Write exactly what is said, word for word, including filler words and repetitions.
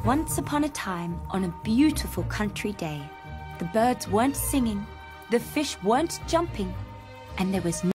Once upon a time, on a beautiful country day, the birds weren't singing, the fish weren't jumping, and there was